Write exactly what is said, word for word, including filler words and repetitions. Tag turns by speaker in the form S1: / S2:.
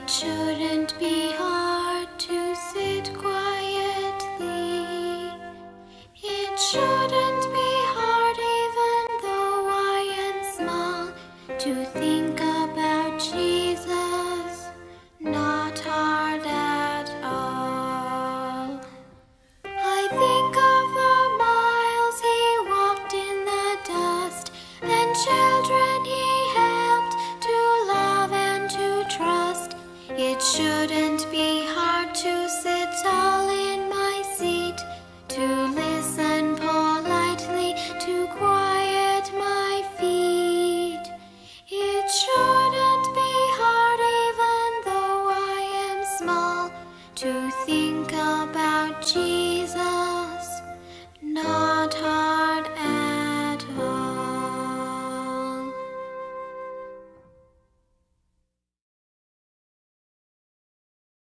S1: shouldn't be hard to sit quietly. It shouldn't be hard, even though I am small, to think about Jesus. Not hard at all. I think of the miles he walked in the dust, and children he helped to love and to trust. It shouldn't